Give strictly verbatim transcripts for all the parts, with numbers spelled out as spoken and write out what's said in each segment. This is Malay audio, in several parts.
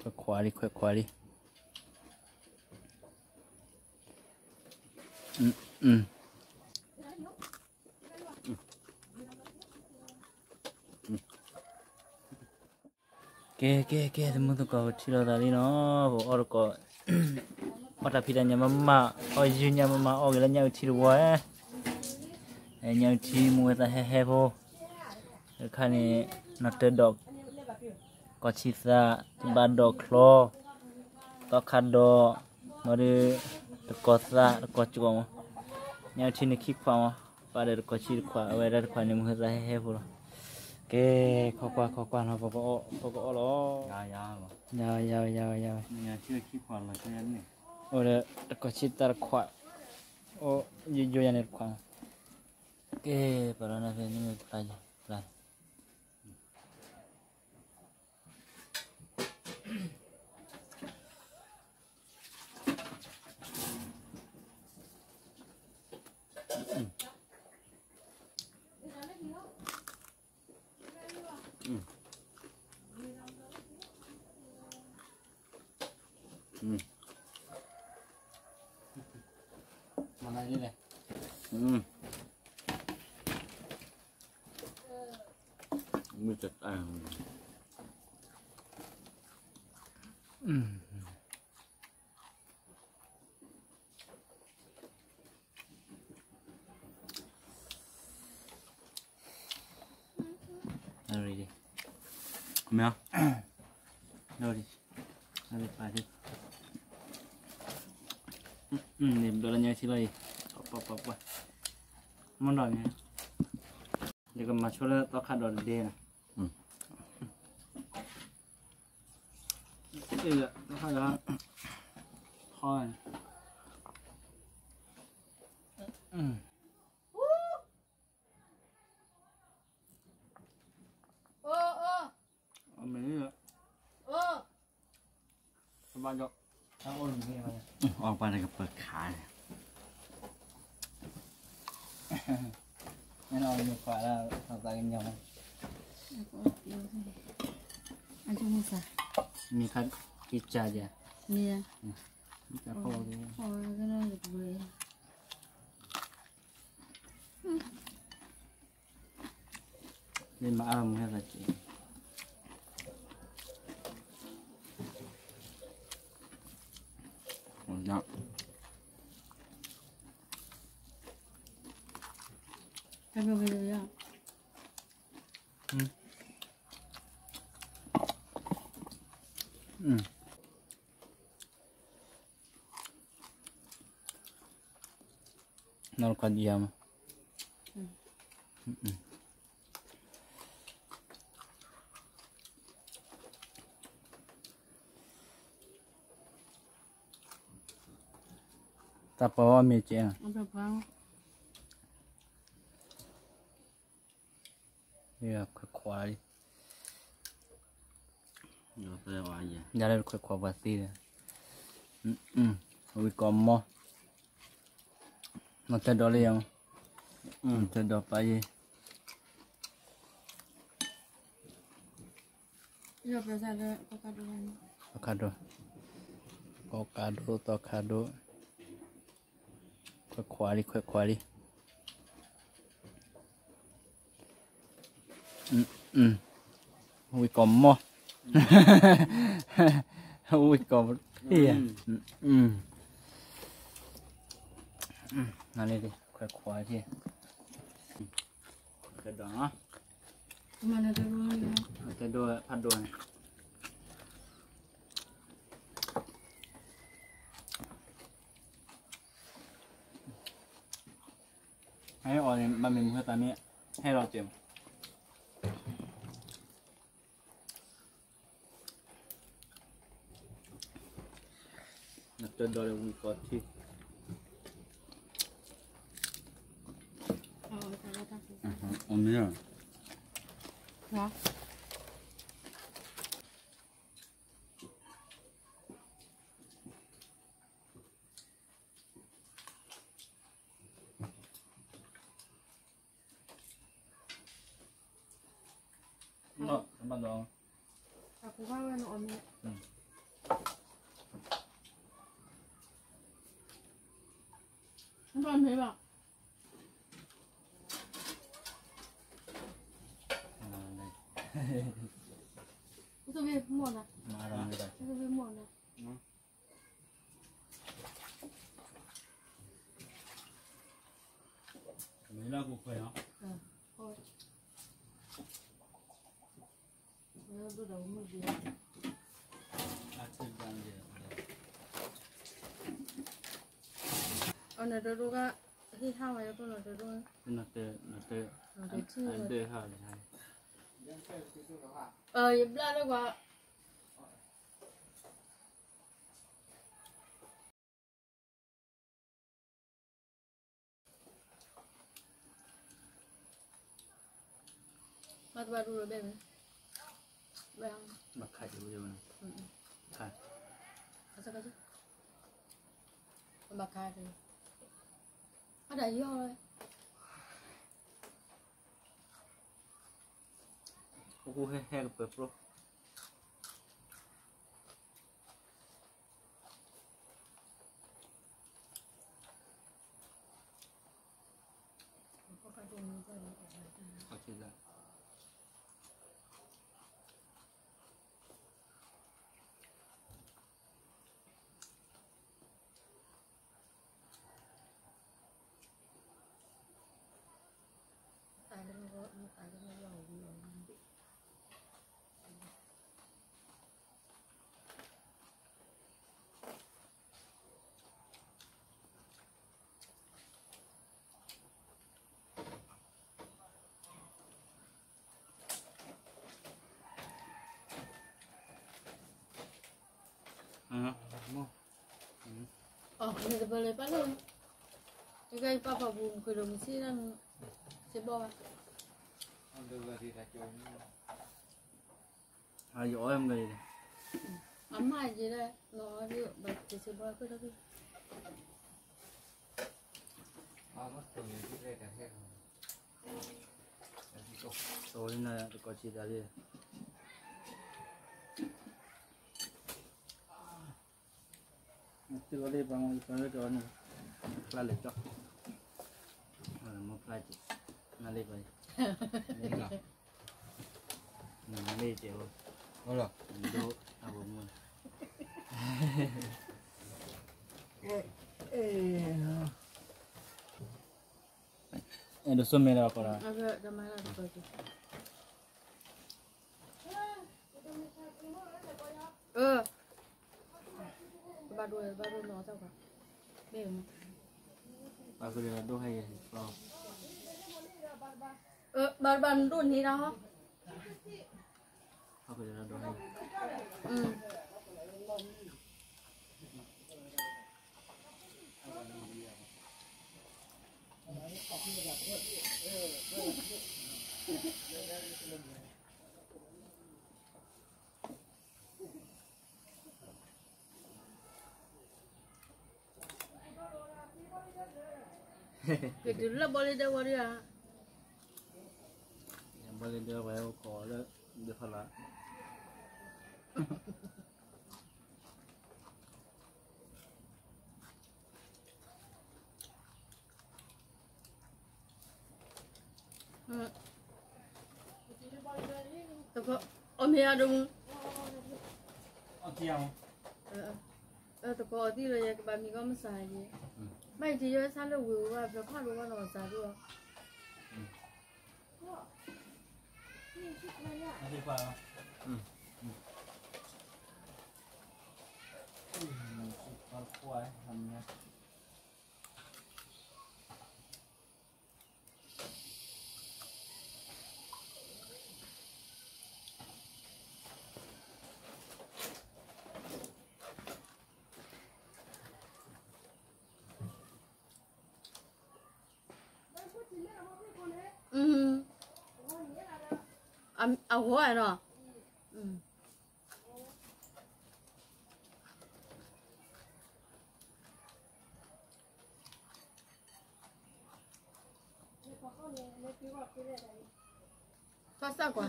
ค่อยขวาดิค่อยขวาดิอืมอืมเก๋เก๋เก๋สมมติก็ชิลล์ตาลีเนาะบอกอร์ก็มาถ้าพี่ได้ยังมามาเอาอยู่ยังมามาเอากันแล้วยังชิลล์วะไอ้ยังชิลล์มัวแต่แห่ๆพอแค่นี้นัดเตอร์ดอกก็ชิซาบาดอกคลอตอคัดดอมาดูตะกอซาตะกอจุกมั้งยังชิลล์คิดความว่าปาเดตะกอชิลล์ความเอาไว้ได้ความนี้มัวแต่แห่ๆพอเก๋ข้อกว่าข้อกว่าเราบอกว่าบอกว่าล้อยาวยาวยาวยาวยาวเนี่ยชื่อขี้ขวัญเลยแค่นั้นนี่โอ้เด็กก็ชิตาร์ขวาโอ้ยยยันเด็กขวาเก๋ปะนะเพื่อนนี่มันปลายปลายอืมมันอะไรนี่เลยอืมมือจัดอ่างอืมอะไรดิเมียดูดิอะไรปลาดิอืมนี่โดนอะไรสิเลยปั๊บปั๊บปั๊บมันโดนเนี่ยเดี๋ยวก็มาช่วยแล้วต้องขัดโดนเดนะเออต้องขัดแล้วทอนอืมเออเออเอาไม่ได้เออสบายจ้ะถ้าโอนนี่มาออกไปเลยก็เปิดขายไม่นอนอยู่ขวาแล้วทำตากันยังอันจุมุสามีคัดกิจจาจ้ะเนี่ยมีคัดพ่อเลยพอก็น่าจะเบื่อเล่นมาอารมณ์แค่ไหนจีโอ้ยนะไปไปไปเลยอ่ะอืมอืมนอนกันดีมั้ยอืมอืมตาปอมีเจ้าอันแบบว่าเนี่ยค่อยขวาดิเดี๋ยวไปว่าอย่างยาเล่ค่อยขวาบาซีเลยอืมอืมวิกอมมอมันจะดอเลยยังอืมจะดอไปเยอะไปซะเลยก็กระโดดตอคาโดโกคาโดตอคาโดค่อยขวาดิค่อยขวาดิอืมอืมวิกอมมอวิกอมเฮียอืมอืมนั่นเลยดิค่อยขวาดิกระโดดเนาะมันจะรู้เลยจะโดนพัดโดนให้ออกเนี่ยมันเป็นเพื่อตอนนี้ให้เราเจ็บนักเดินโดนเลยวิ่งกอดที่อ๋อแต่ละตาคืออันนี้อ่ะเหรอเนาะมันลองแต่กูว่ามันอ่อนเนี่ย放没吧？这边摸呢， มาทำไม่ได้这边摸呢。 没那个亏啊。 嗯，好。我要做点木鸡。 啊，这干的。 哦，那这都个，黑汤玩意不能这种， 那对那对， 那得吃俺的。 对哈，你看。 呃，也不然的话，มาตัวดูเลยแบบนี้แรงมาขายอยู่เดียวนะอืมขายเอาสักกระชิมาขายเลยอะไรย่อเลยพวกกูแห้งๆเปิดโปรก็กระดุมนี้ก็เลยเขาคิดแล้วตายแล้วมันก็ตายแล้วมันย่ออยู่อือโม่อ๋อนี่จะไปเลยป้าลุงยังไงป้าป้าบุ้มคือลุงซี่นั่นเจ็บบ่อายุอ้อยมันเลยอาม่าจีได้น้องที่แบบเจ็บบ่คือแล้วพี่โตนี่นะตะกอชีดาลีที่ก็ได้บางวันตอนนี้ก็นี่คลาเล็กจ้ะเออมาคลาจินั่นเลยไปนี่ละนั่นเลยเจ้าเอาหรอดูเอาบุ้มเอ๊ะเอ๊ะดูสมัยเราก็ได้เอาไปทำไมล่ะตัวจีเออบ้าด้วยบ้าด้วยน้องเจ้าค่ะเบ่งปากเลยดูให้เปล่าเออบ้านบ้านรุ่นนี้นะฮะปากเลยดูให้อืม เกิดแล้วบริเดวรีอ่ะยังไม่ได้เดือไว้ขอแล้วเดือดพละอืมแต่ก็เอาเมียดูเอาเที่ยวเออเออแต่ก็ที่เราอยากแบบมีก็ไม่ใส่ดีไม่ที่จะใช้แล้ววิวว่าแบบผ้าดูว่าเราใส่ด้วยเอาที่ฟ้าอืมอืมเอาควายทำไงอืมเอาเอาหัวเนาะอืมก็สักกว่า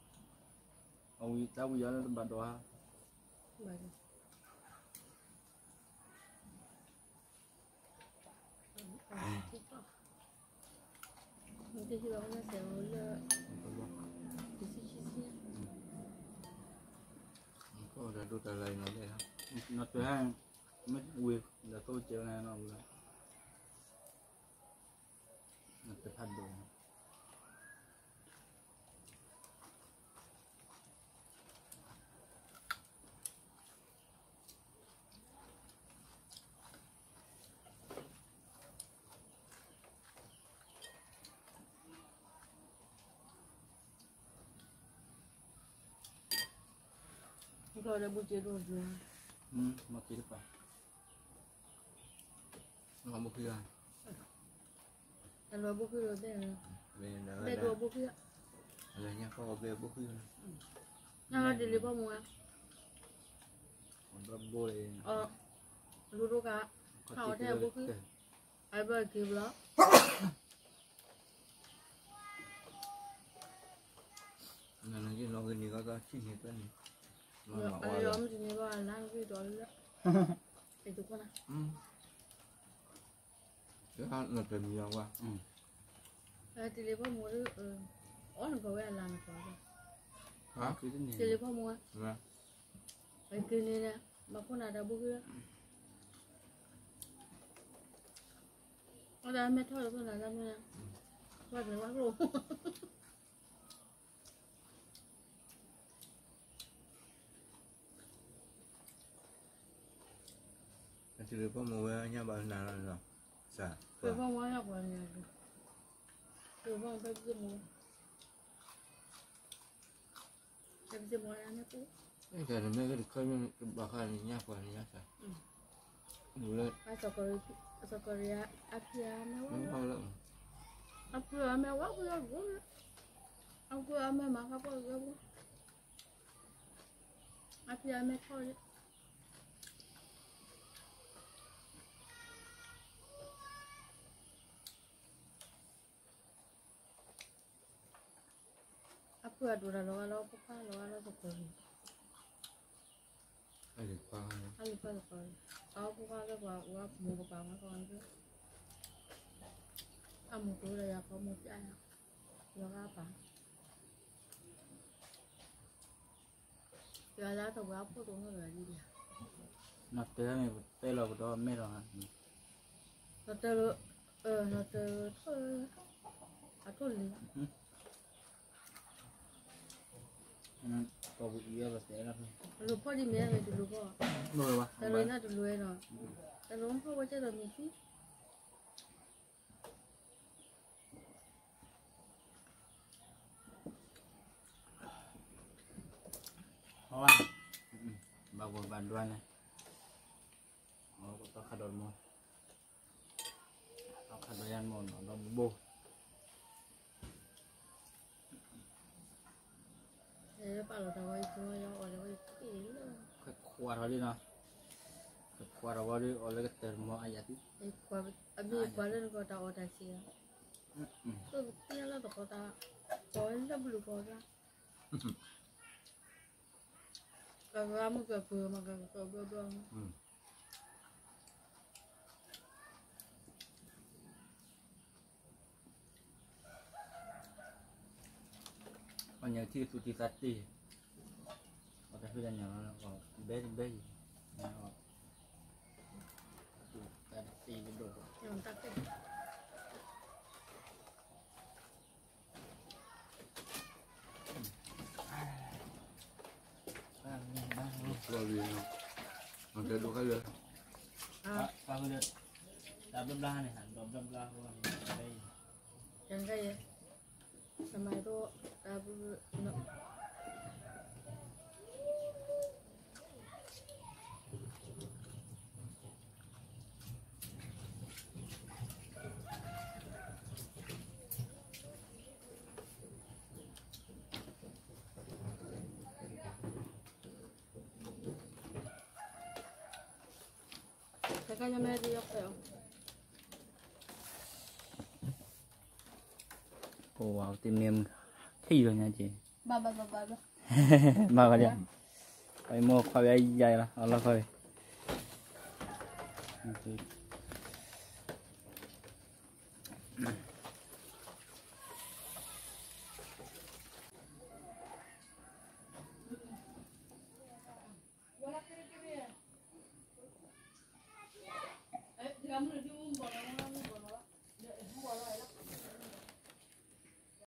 เอาเจ้าวิญญาณบัดดวะ Vale. Nanti kita akan sewa di sisi. Có ra đôi tà lầy nó đây không? Nó tới hai mất việc là tôi chiều này nó là nó tới phát đồ. Kau ada bujuk dua dua. Hmm, mau kiri pak. Nó một kia. Kalau buku dua deh. Về đó Deh dua buku ya. là nhà có về bốc kia. Nah, di lipa mua. Berapa boleh? Oh, dulu kak. Kau ada buku? Ada kibla. Là nó cái nó cái gì có có chín hết cái này. Ya, ada om sini bawa lang tu dolar. Itu kau nak? Ừ. Cái ăn là tìm nhiều quá. Ừ. Eh, di lipa mua tu, orang kau yang lang kau. Hả? Cái gì Di này? lipa mua. Nè. Eh, kini ni, makun ada buku ya. Ada metode tu nak mana? Kau ada waktu. Chỉ được có một nhà bạn nào là rồi. Dạ. Kau bawa mana kau ni? Kau bawa pergi mua. Pergi mua ni tu. Cái cái này mấy cái cái cái bà khai này nhà qua nhà sao? Ừ. Đủ lên. Asokori, asokori apia Nó mewa. bao lắm. Apia mewa pula gula. Apia me maka pula gula. Apia me kau. Apia dura loa loa papa loa loa sokori. Ai được qua này. Ali pula sokori. Kau papa le gua gua mu papa ma kau anju. Kamu tu le ya kau mu tia. Lo apa? Ya lah tu gua apa tu nak lagi dia. Nó tới này tới là đó mấy rồi. Nó tới ờ nó tới thôi. À thôi đi. Nó có bị yếu là sẽ là Lupa di mana itu lupa. rồi quá. Kalau ini dulu ya no. Kalau lupa baca dalam misi. Thôi. Bao gồm bàn đoan này. Nó có khá đồn môn. Nó khá đồn ăn môn nó bô. Eh, kalau tahu itu ya oleh itu. Cái khoa đó đi nào. Cái khoa đó đi oleh cái termo ayat itu. Eh, kuat. Abi kuat kau tahu dah sih. Ừ. Tu tiada lah tu kau tahu. Kau ini belum kau tahu. Kalau kamu kau maka kau berbuat. Ừ. Còn nhờ thi tụi sát đi. Có cái phía nhà nó có bé thì bé gì. Nó tụi sát đi cái đồ. Yang tak tu. Rồi gì nào. Mà cái đồ cái gì. Ah, Pak aku lihat tak belah nih, tak belah aku đây. yang kaya. Sama itu tabu no. Kaya may riyak kayo. Ồ, wow, tìm niềm khi rồi nha chị. Ba ba ba ba ba. Mà cái gì? Phải mua khoai ấy dài là, nó là khoai. Eh, kamu